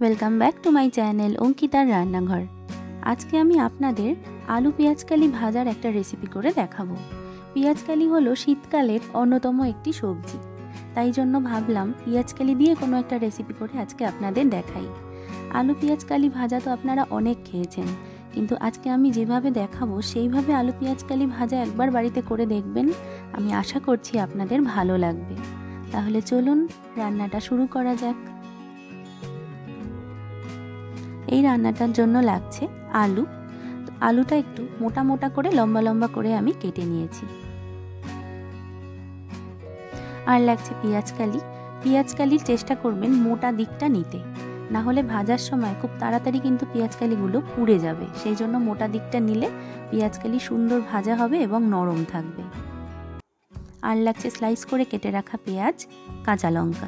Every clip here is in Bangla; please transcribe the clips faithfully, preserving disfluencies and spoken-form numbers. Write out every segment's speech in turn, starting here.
Welcome back to my channel অঙ্কিতার রান্নাঘর। আজকে আমি আপনাদের আলু পেঁয়াজকালি ভাজার একটা রেসিপি করে দেখাবো। পেঁয়াজকালি হলো শীতকালের অন্যতম একটি সবজি, তাই জন্য ভাবলাম পেঁয়াজকালি দিয়ে কোনো একটা রেসিপি করে আজকে আপনাদের দেখাই। আলু পেঁয়াজকালি ভাজা তো আপনারা অনেক খেয়েছেন, কিন্তু আজকে আমি যেভাবে দেখাবো সেইভাবে আলু পেঁয়াজকালি ভাজা একবার বাড়িতে করে দেখবেন, আমি আশা করছি আপনাদের ভালো লাগবে। তাহলে চলুন রান্নাটা শুরু করা যাক। এই রান্নাটার জন্য লাগছে আলু। আলুটা একটু মোটা মোটা করে লম্বা লম্বা করে আমি কেটে নিয়েছি। আর লাগছে পেঁয়াজকালি। পেঁয়াজকালির চেষ্টা করবেন মোটা দিকটা নিতে, না হলে ভাজার সময় খুব তাড়াতাড়ি কিন্তু পেঁয়াজকালিগুলো পুড়ে যাবে। সেই জন্য মোটা দিকটা নিলে পেঁয়াজকালি সুন্দর ভাজা হবে এবং নরম থাকবে। আর লাগছে স্লাইস করে কেটে রাখা পেঁয়াজ, কাঁচা লঙ্কা।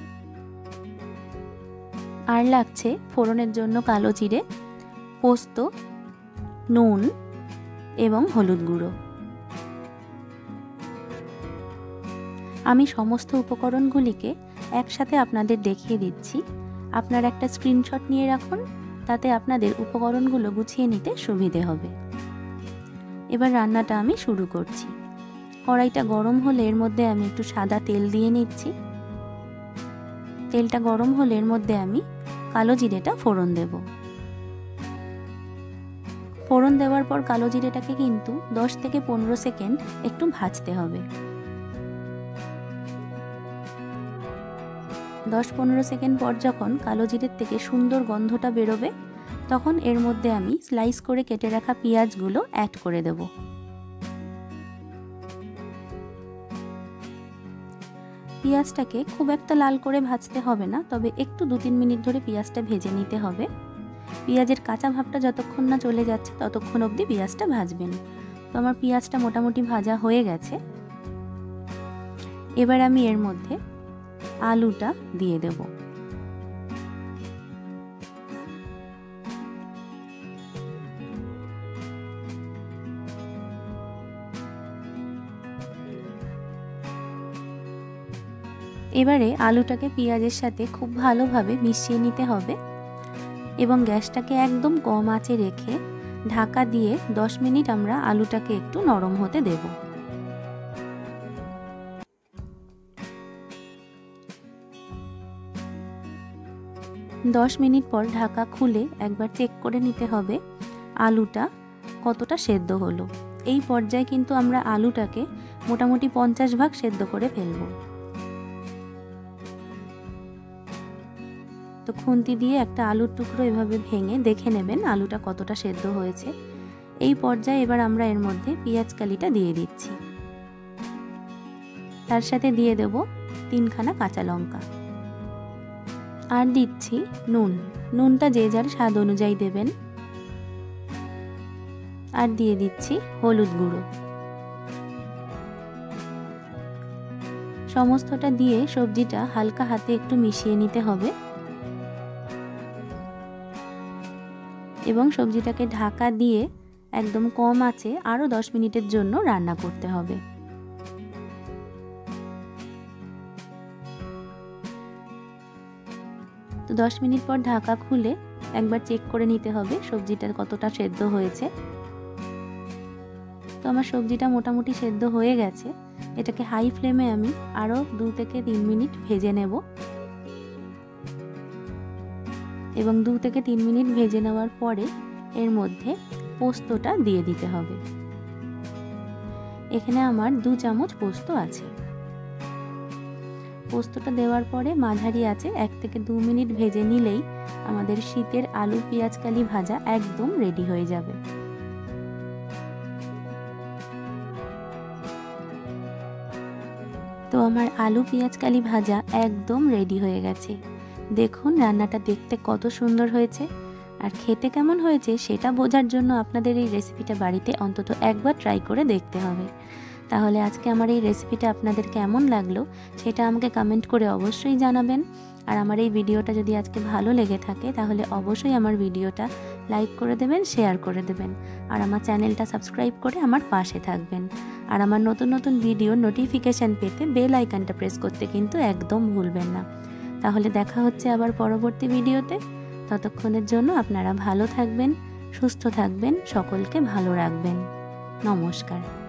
আর লাগছে ফোড়নের জন্য কালো জিরে, পোস্ত, নুন এবং হলুদ গুঁড়ো। আমি সমস্ত উপকরণগুলিকে একসাথে আপনাদের দেখিয়ে দিচ্ছি। আপনারা একটা স্ক্রিনশট নিয়ে রাখুন, তাতে আপনাদের উপকরণগুলো গুছিয়ে নিতে সুবিধে হবে। এবার রান্নাটা আমি শুরু করছি। কড়াইটা গরম হলে এর মধ্যে আমি একটু সাদা তেল দিয়ে নিচ্ছি। তেলটা গরম হলে এর মধ্যে আমি কালো জিরেটা ফোড়ন দেব। ফোড়ন দেওয়ার পর কালো জিরেটাকে কিন্তু দশ থেকে পনেরো সেকেন্ড একটু ভাজতে হবে। দশ পনেরো সেকেন্ড পর যখন কালো জিরের থেকে সুন্দর গন্ধটা বেরোবে, তখন এর মধ্যে আমি স্লাইস করে কেটে রাখা পেঁয়াজগুলো অ্যাড করে দেব। পেঁয়াজটাকে খুব একটা লাল করে ভাজতে হবে না, তবে একটু দু তিন মিনিট ধরে পেঁয়াজটা ভেজে নিতে হবে। পেঁয়াজের কাঁচা ভাবটা যতক্ষণ না চলে যাচ্ছে ততক্ষণ অবধি পেঁয়াজটা ভাজবেন। তো আমার পেঁয়াজটা মোটামুটি ভাজা হয়ে গেছে। এবার আমি এর মধ্যে আলুটা দিয়ে দেব। এবারে আলুটাকে পেঁয়াজের সাথে খুব ভালোভাবে মিশিয়ে নিতে হবে এবং গ্যাসটাকে একদম কম আঁচে রেখে ঢাকা দিয়ে দশ মিনিট আমরা আলুটাকে একটু নরম হতে দেব। দশ মিনিট পর ঢাকা খুলে একবার চেক করে নিতে হবে আলুটা কতটা সেদ্ধ হলো। এই পর্যায়ে কিন্তু আমরা আলুটাকে মোটামুটি পঞ্চাশ ভাগ সেদ্ধ করে ফেলবো। তো খুন্তি দিয়ে একটা আলুর টুকরো এভাবে ভেঙে দেখে নেবেন আলুটা কতটা সেদ্ধ হয়েছে। এই পর্যায়ে এবার আমরা এর মধ্যে পেঁয়াজকালিটা দিয়ে দিচ্ছি। তার সাথে দিয়ে দেব তিনখানা কাঁচা লঙ্কা। আর দিচ্ছি নুন। নুনটা যে যার স্বাদ অনুযায়ী দেবেন। আর দিয়ে দিচ্ছি হলুদ গুঁড়ো। সমস্তটা দিয়ে সবজিটা হালকা হাতে একটু মিশিয়ে নিতে হবে এবং সবজিটাকে ঢাকা দিয়ে একদম কম আঁচে আরও দশ মিনিটের জন্য রান্না করতে হবে। তো দশ মিনিট পর ঢাকা খুলে একবার চেক করে নিতে হবে সবজিটা কতটা সেদ্ধ হয়েছে। তো আমার সবজিটা মোটামুটি সেদ্ধ হয়ে গেছে। এটাকে হাই ফ্লেমে আমি আরও দু থেকে তিন মিনিট ভেজে নেব এবং দু থেকে তিন মিনিট ভেজে নেওয়ার পরে এর মধ্যে পোস্তটা দিয়ে দিতে হবে। এখানে আমার দু চামচ পোস্ত আছে। পোস্তটা দেওয়ার পরে মাঝারি আঁচে এক থেকে দু মিনিট ভেজে নিলেই আমাদের শীতের আলু পেঁয়াজকালি ভাজা একদম রেডি হয়ে যাবে। তো আমার আলু পেঁয়াজকালি ভাজা একদম রেডি হয়ে গেছে। দেখুন রান্নাটা দেখতে কত সুন্দর হয়েছে, আর খেতে কেমন হয়েছে সেটা বোঝার জন্য আপনাদের এই রেসিপিটা বাড়িতে অন্তত একবার ট্রাই করে দেখতে হবে। তাহলে আজকে আমার এই রেসিপিটা আপনাদের কেমন লাগলো সেটা আমাকে কমেন্ট করে অবশ্যই জানাবেন। আর আমার এই ভিডিওটা যদি আজকে ভালো লেগে থাকে তাহলে অবশ্যই আমার ভিডিওটা লাইক করে দেবেন, শেয়ার করে দেবেন, আর আমার চ্যানেলটা সাবস্ক্রাইব করে আমার পাশে থাকবেন। আর আমার নতুন নতুন ভিডিওর নোটিফিকেশান পেতে বেল আইকনটা প্রেস করতে কিন্তু একদম ভুলবেন না। তাহলে দেখা হচ্ছে আবার পরবর্তী ভিডিওতে। ততক্ষণের জন্য আপনারা ভালো থাকবেন, সুস্থ থাকবেন, সকলকে ভালো রাখবেন। নমস্কার।